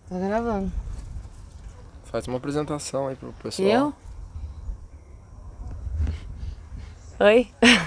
Tá gravando. Faz uma apresentação aí pro pessoal. Eu? Oi?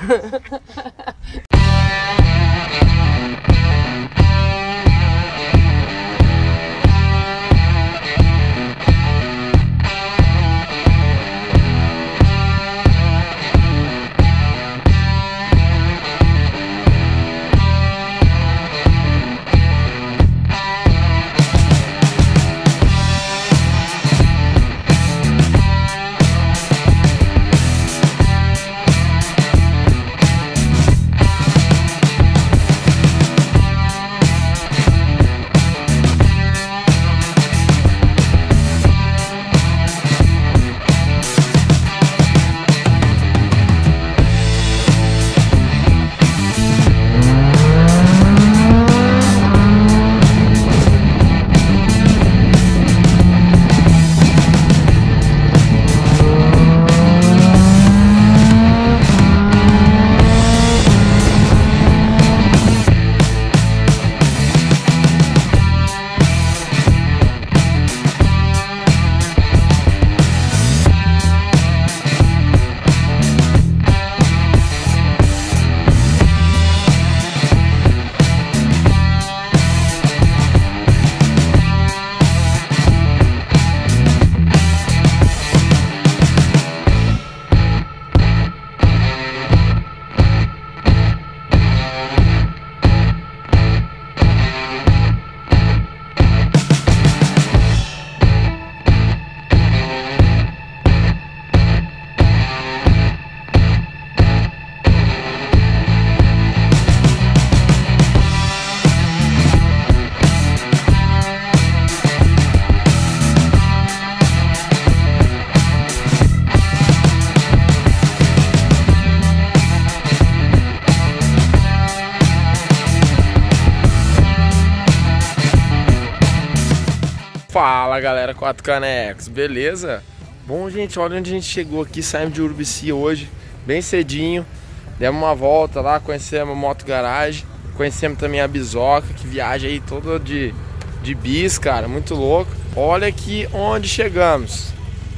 Fala galera, 4 canecos, beleza? Bom gente, olha onde a gente chegou aqui, saímos de Urubici hoje, bem cedinho. Demos uma volta lá, conhecemos a Moto Garage, conhecemos também a Bizoca, que viaja aí toda de bis, cara, muito louco. Olha aqui onde chegamos.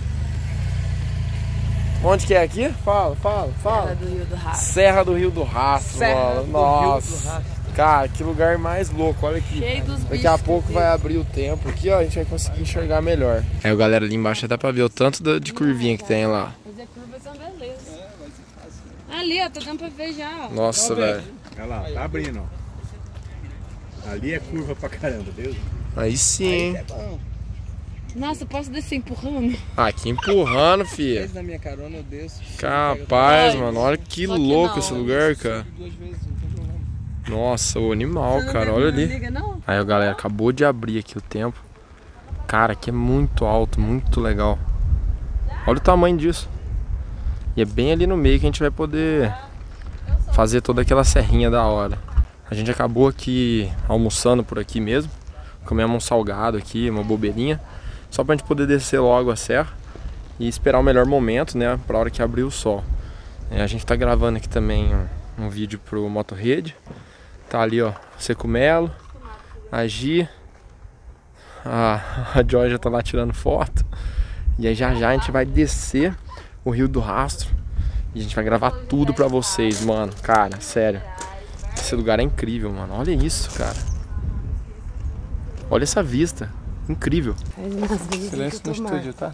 Onde que é aqui? Fala. Serra do Rio do Rastro. Serra do Rio do Rastro, Serra mano. do Nossa. Rio do Rastro. Cara, que lugar mais louco, olha aqui. Cheio dos bichos. Daqui a pouco vai abrir o tempo aqui, ó, a gente vai conseguir enxergar melhor. Aí, galera, ali embaixo dá pra ver o tanto de curvinha que tem lá. Fazer curva são beleza. Ali, ó, tá dando pra ver já, ó. Nossa, velho. Olha lá, tá abrindo, ó. Ali é curva pra caramba, Deus. Aí sim. Nossa, posso descer empurrando? Aqui empurrando, filha. Desce na minha carona, eu desço. Capaz, mano, olha que Só que louco não, esse lugar, cara. Duas vezes, não tem problema. Nossa, o animal, Você não cara, liga- olha não ali. liga, não? Aí, ó, galera, acabou de abrir aqui o tempo. Cara, aqui é muito alto, muito legal. Olha o tamanho disso. E é bem ali no meio que a gente vai poder fazer toda aquela serrinha da hora. A gente acabou aqui almoçando por aqui mesmo. Comemos um salgado aqui, uma bobeirinha. Só pra gente poder descer logo a serra e esperar o melhor momento, né, pra hora que abrir o sol. A gente tá gravando aqui também um vídeo pro Motorrede. Tá ali, ó, Seco Melo, a Gi, a Joy já tá lá tirando foto. E aí já a gente vai descer o Rio do Rastro e a gente vai gravar tudo pra vocês, mano. Cara, sério, esse lugar é incrível, mano. Olha isso, cara. Olha essa vista, incrível. Silêncio no estúdio, tá?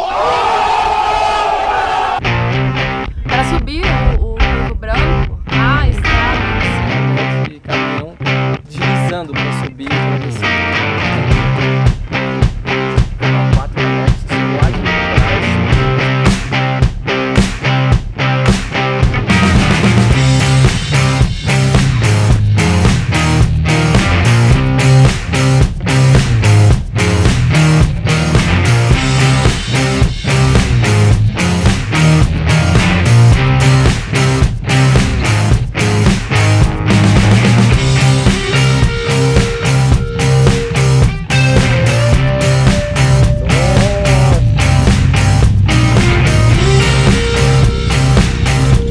Para subir o Rio Branco, a estrada de caminhão deslizando para subir para descer.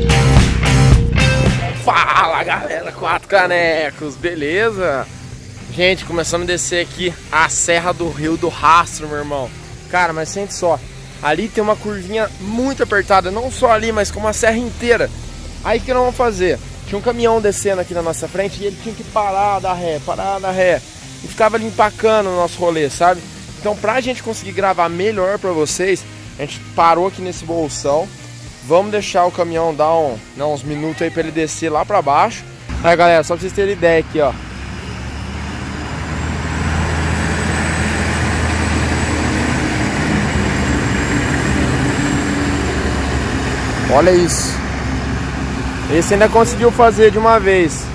Fala galera, 4 canecos, beleza? Gente, começamos a descer aqui a Serra do Rio do Rastro, meu irmão. Cara, mas sente só, ali tem uma curvinha muito apertada, não só ali, mas como a serra inteira. Aí o que nós vamos fazer? Tinha um caminhão descendo aqui na nossa frente e ele tinha que parar, dar ré. E ficava ali empacando o nosso rolê, sabe? Então pra gente conseguir gravar melhor pra vocês, a gente parou aqui nesse bolsão. Vamos deixar o caminhão dar uns minutos aí pra ele descer lá pra baixo. Aí galera, só pra vocês terem ideia aqui, ó. Olha isso. Esse ainda conseguiu fazer de uma vez.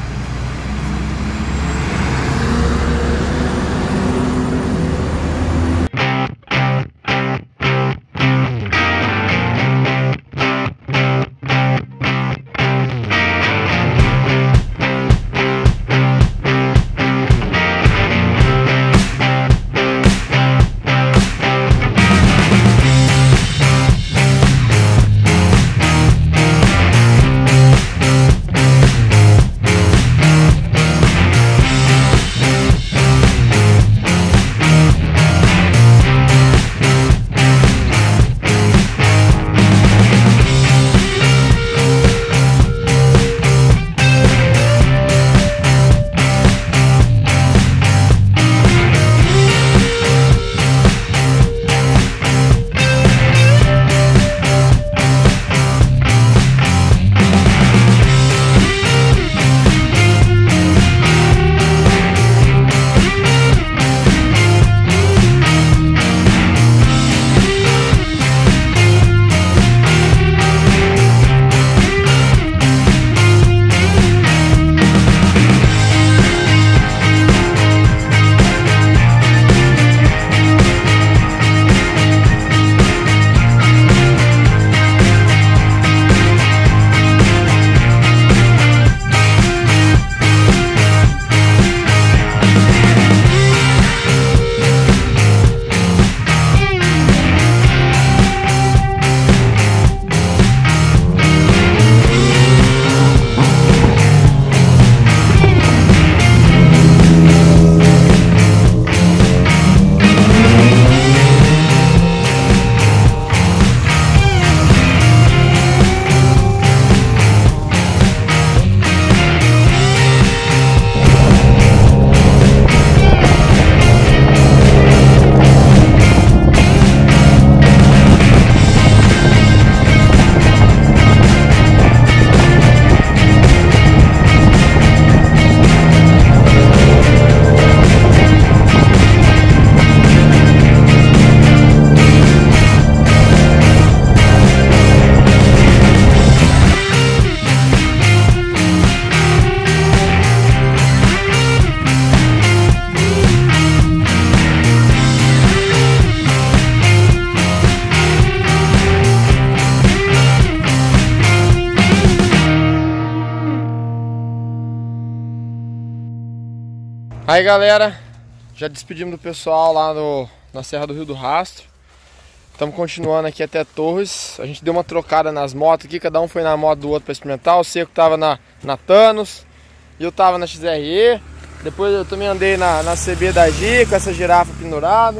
Aí galera, já despedimos do pessoal lá na Serra do Rio do Rastro. Estamos continuando aqui até Torres. A gente deu uma trocada nas motos aqui, cada um foi na moto do outro para experimentar. O Seco tava na Thanos e eu tava na XRE. Depois eu também andei na CB da G com essa girafa pendurada.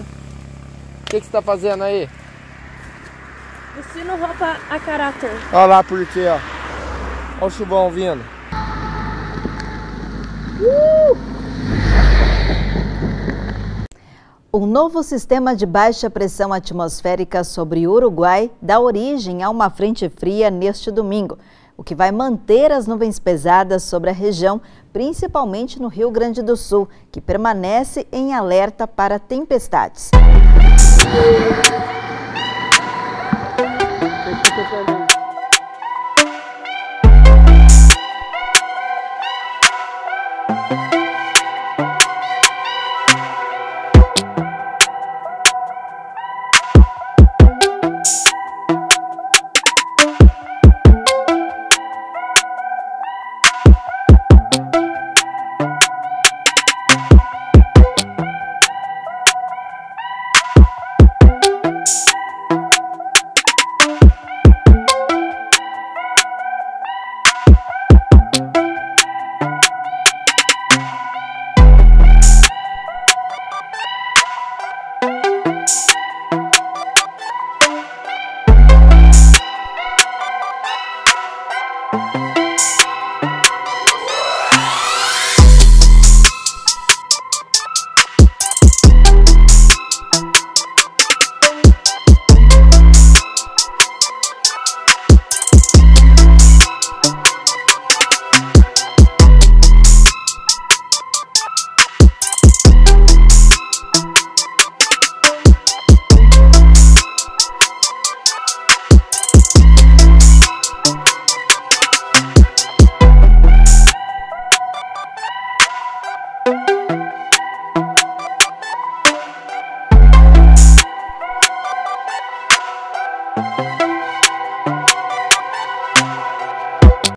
O que você tá fazendo aí? Vestindo roupa a caráter. Olha lá por quê, ó. Olha o chuvão vindo. Um novo sistema de baixa pressão atmosférica sobre o Uruguai dá origem a uma frente fria neste domingo, o que vai manter as nuvens pesadas sobre a região, principalmente no Rio Grande do Sul, que permanece em alerta para tempestades.